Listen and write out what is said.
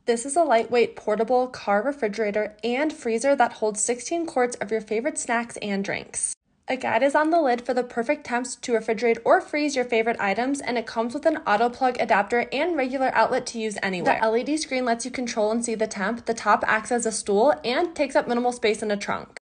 This is a lightweight portable car refrigerator and freezer that holds 16 quarts of your favorite snacks and drinks. A guide is on the lid for the perfect temps to refrigerate or freeze your favorite items, and it comes with an auto plug adapter and regular outlet to use anywhere. The LED screen lets you control and see the temp. The top acts as a stool and takes up minimal space in a trunk.